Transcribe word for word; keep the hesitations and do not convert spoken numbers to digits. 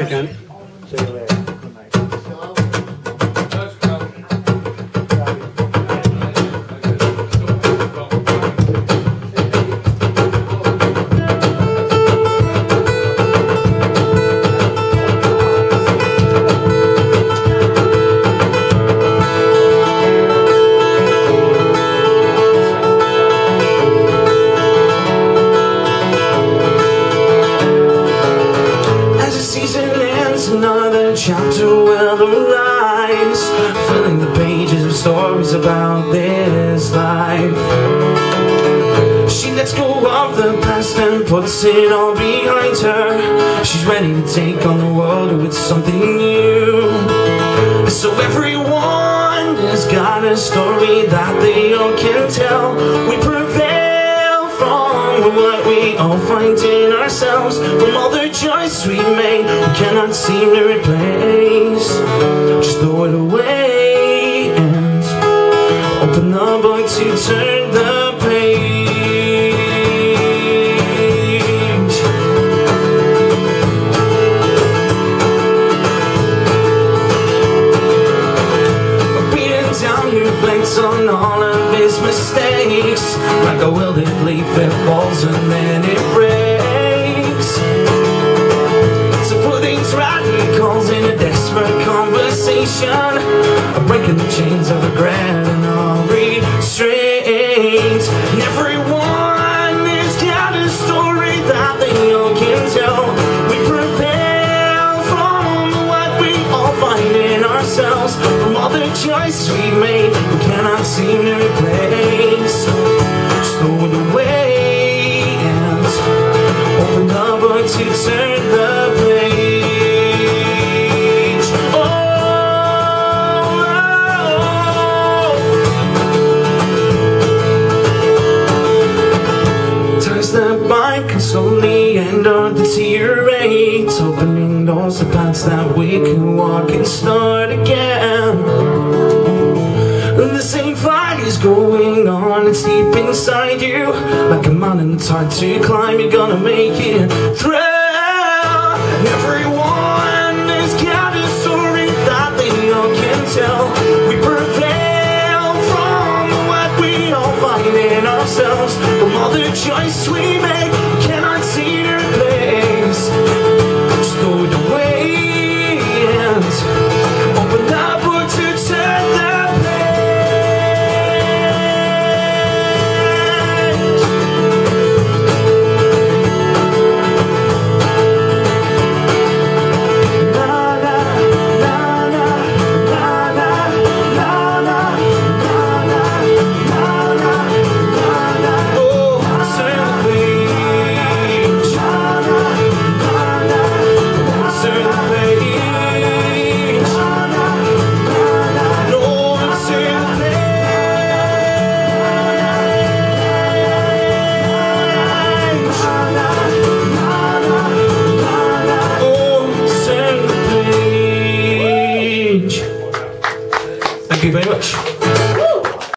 again. See you later. Good night. Another chapter will arise, filling the pages of stories about this life. She lets go of the past and puts it all behind her. She's ready to take on the world with something new. So everyone has got a story that they all can tell. We prevail from what we all find in ourselves, from all the choice we made, we cannot seem to replace. Just throw it away and open the book to turn the page. Peter down reflects on all of his mistakes, like a wilted leaf, it falls and then it breaks. To put things right, he calls in a desperate conversation, breaking the chains of regret and all restraint. And everyone has got a story that they all can tell. We prevail from what we all find in ourselves, from all the choices we made, we cannot seem to replace. Just throw it away and open the book to turn the page. Oh, oh. Ties that bind can slowly end or deteriorate, opening doors to paths that we can walk and start again. The same fight is going on, it's deep inside you, like a mountain that's hard to climb. You're gonna make it through.